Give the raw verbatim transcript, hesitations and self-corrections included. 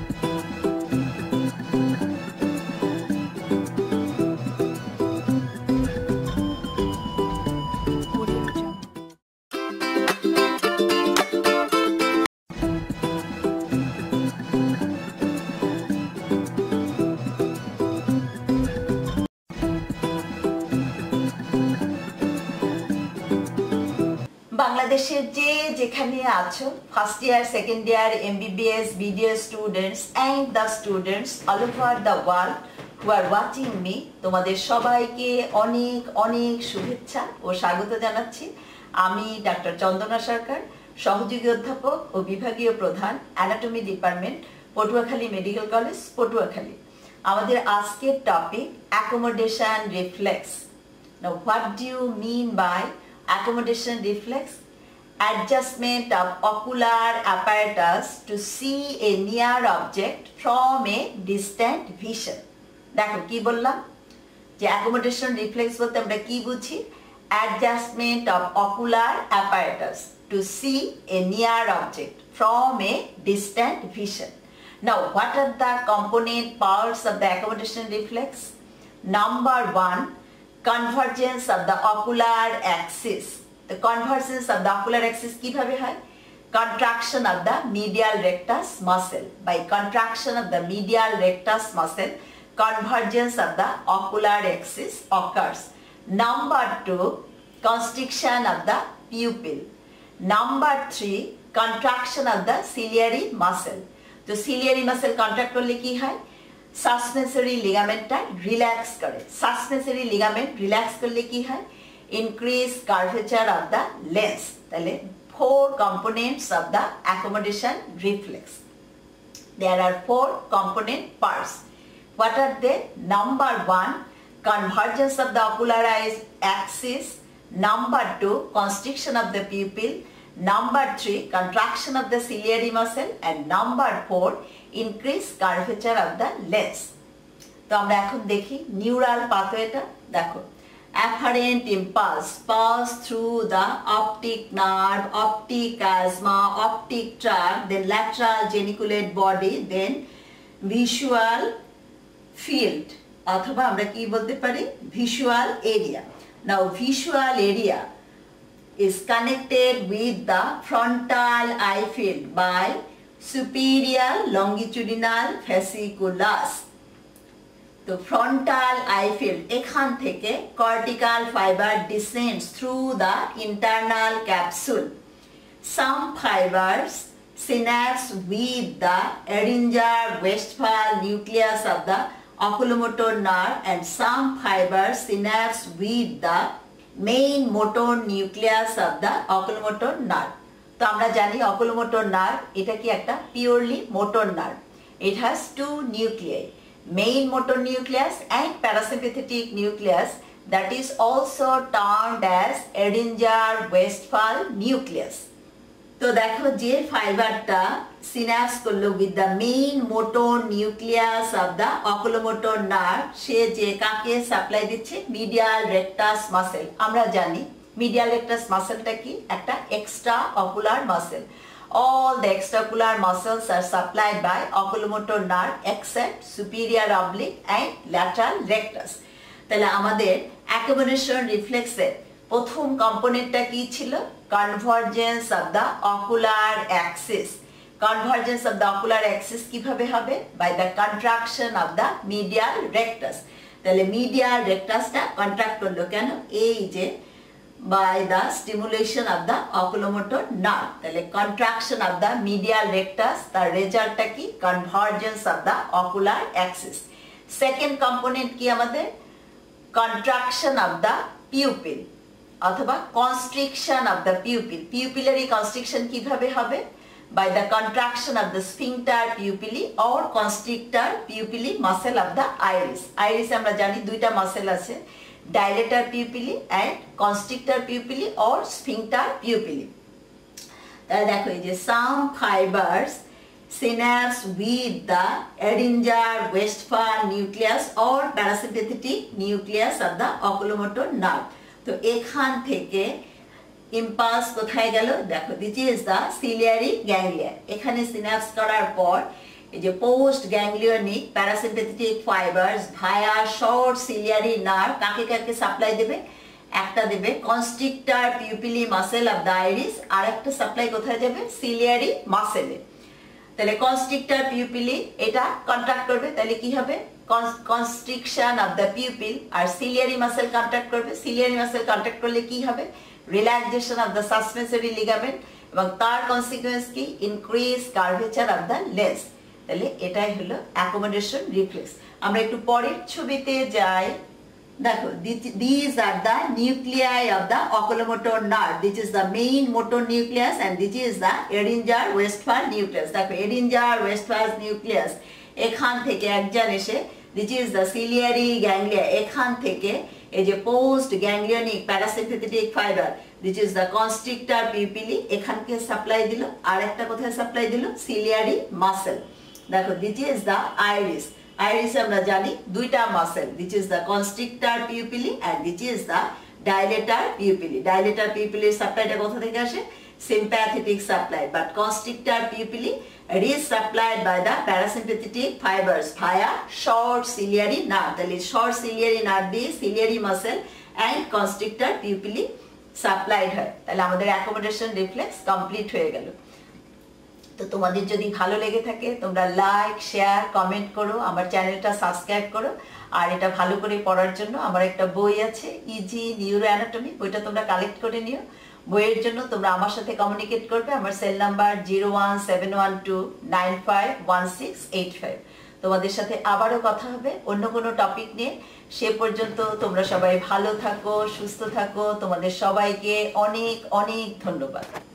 বাংলাদেশের যে যেখানে আছো first year second year MBBS BDS students and the students all over the world who are watching me, তোমাদের সবাইকে অনেক অনেক শুভেচ্ছা ও স্বাগত জানাচ্ছি। আমি ডাক্তার চন্দনা সরকার, সহযোগী অধ্যাপক ও বিভাগীয় প্রধান, anatomy department, Patuakhali medical college, Patuakhali. আমাদের আজকের topic accommodation reflex. Now what do you mean by accommodation reflex? Adjustment of ocular apparatus to see a near object from a distant vision. দেখো কি বললাম যে accommodation reflex বলতে আমরা কি বুঝি? Adjustment of ocular apparatus to see a near object from a distant vision. Now what are the component parts of the accommodation reflex? Number one, convergence of the ocular axis. The convergence of the ocular axis কিভাবে হয়? Contraction of the medial rectus muscle. By contraction of the medial rectus muscle, convergence of the ocular axis occurs. Number two, constriction of the pupil. Number three, contraction of the ciliary muscle. তো ciliary muscle contract করলে কি হয়? Suspensory লিগামেন্টটা relax করে। Suspensory ligament relax করলে কি হয়? Increase curvature of the lens. তাহলে four components of the accommodation reflex. There are four component parts. What are they? Number one, convergence of the ocular eyes axis. Number two, constriction of the pupil. Number three, contraction of the ciliary muscle, and number four, increased curvature of the lens. তো আমরা এখন দেখি neural পাথওয়েটা। দেখো, afferent impulse pass through the optic nerve, optic chiasma, optic tract, then lateral geniculate body, then visual field, অথবা আমরা কি বলতে পারি? visual area. Now visual area is connected with the frontal eye field by superior longitudinal fasciculus. The frontal eye field এখান থেকে cortical fiber descends through the internal capsule. Some fibers synapse with the Erlanger-Westphal nucleus of the oculomotor nerve, and some fibers synapse with the main motor nucleus of the oculomotor nerve. তো আমরা জানি oculomotor nerve এটা কি একটা purely motor nerve. It has two nuclei, main motor nucleus and parasympathetic nucleus, that is also termed as Erlanger-Westphal nucleus. তো দেখো যে ফাইবারটা সিনাপস করলো with the main motor nucleus of the oculomotor nerve, সে যে কাকে সাপ্লাই দিচ্ছে? Medial rectus muscle. আমরা জানি মিডিয়াল রেকটাস মাসেলটা কি? একটা extra ocular muscle. All the extraocular muscles are supplied by oculomotor nerve except superior oblique and lateral rectus. তাহলে আমাদের অ্যাকোমোডেশন রিফ্লেক্সের প্রথম কম্পোনেন্টটা কি ছিল? Convergence of the ocular axis. Convergence of the ocular axis কিভাবে হবে? By the contraction of the medial rectus. তাহলে medial রেকটাসটা কন্ট্রাক্ট করলো কেন? এই যে by the stimulation of the oculomotor nerve. তাহলে contraction of the medial rectus, the result কি? Convergence of the ocular axis. Second component কি আমাদের? Contraction of the pupil অথবা constriction of the pupil. Pupillary constriction কিভাবে হবে? By the contraction of the sphincter pupillae or constrictor pupillae muscle of the iris. Iris আমরা জানি দুইটা muscle আছে, dilator pupillae and constrictor pupillae or sphincter pupillae. তাহলে দেখো এই যে some fibers synapse with the Erlanger-Westphal nucleus or parasympathetic nucleus of the oculomotor nerve. তো এখান থেকে ইম্পালস কোথায় গেল? দেখো, this is the ciliary ganglia. এখানে সিনাপস করার পর এই যে post ganglionic parasympathetic fibres via short ciliary nerve কাকে কাকে সাপ্লাই দেবে? একটা দেবে constrictor pupillae muscle of the iris, আর একটা সাপ্লাই কোথায় যাবে? সিলিয়ারি মাসেলে। তাহলে কনস্ট্রিক্টর পিউপিলি এটা কন্ট্রাক্ট করবে, তাহলে কি হবে? Constriction of the pupil. আর সিলিয়ারি মাসেল কন্ট্রাক্ট করবে, সিলিয়ারি মাসেল কন্ট্রাক্ট করলে কি হবে? Relaxation of the suspensory ligament, এবং তার কনসিকুয়েন্স কি? Increase curvature of the lens. তাহলে এটাই হলো অ্যাকোমোডেশন রিফ্লেক্স। আমরা একটু পরের ছবিতে যাই। দেখো, these are the nuclei of the oculomotor nerve. This is the main motor nucleus and this is the Edinger-Westphal nucleus. দেখো, Edinger-Westphal nucleus এখান থেকে একজন এসে this is the ciliary ganglia, এখান থেকে এই যে post ganglionic parasympathetic fibre this is the constrictor pupilli এখানকে সাপ্লাই দিল, আর একটা কোথায় সাপ্লাই দিল? Ciliary muscle. দেখো, this is the iris. Iris আমরা জানি দুইটা muscle, this is the constrictor pupillae and this is the dilator pupillae. Dilator পিউপিলির সাপ্লাইটা কোথা থেকে আসে? Sympathetic supply, but constrictor pupillae it is supplied by the parasympathetic fibers via short ciliary nerve. তাহলে short ciliary nerve দিয়ে ciliary muscle and constrictor pupilli supplied হয়। তাহলে আমাদের অ্যাকোমোডেশন রিফ্লেক্স কমপ্লিট হয়ে গেল। তো তোমাদের যদি ভালো লেগে থাকে তোমরা লাইক শেয়ার কমেন্ট করো, আমার চ্যানেলটা সাবস্ক্রাইব করো। আর এটা ভালো করে পড়ার জন্য আমার একটা বই আছে ইজি নিউরো অ্যানাটমি, বইটা তোমরা কালেক্ট করে নিও। বইয়ের জন্য তোমরা আমার সাথে কমিউনিকেট করবে, আমার cell number zero one seven one two nine five one six eight five. তোমাদের সাথে আবারও কথা হবে অন্য কোনো টপিক নিয়ে। সে পর্যন্ত তোমরা সবাই ভালো থাকো, সুস্থ থাকো। তোমাদের সবাইকে অনেক অনেক ধন্যবাদ।